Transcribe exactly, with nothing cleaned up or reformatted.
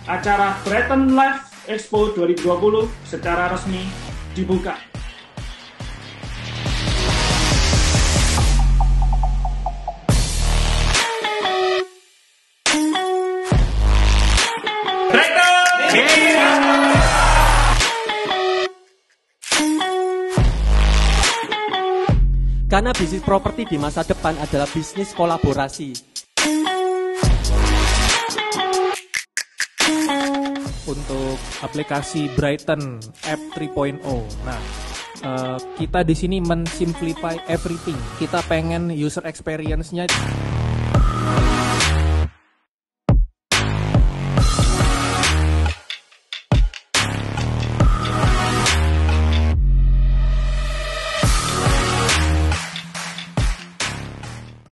acara Brighton Live Expo dua ribu dua puluh secara resmi dibuka. Karena bisnis properti di masa depan adalah bisnis kolaborasi. Untuk aplikasi Brighton App tiga titik nol. Nah, uh, kita di sini mensimplify everything. Kita pengen user experience-nya